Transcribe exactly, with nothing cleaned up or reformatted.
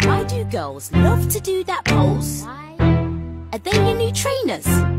Why do girls love to do that pose? Are they your new trainers?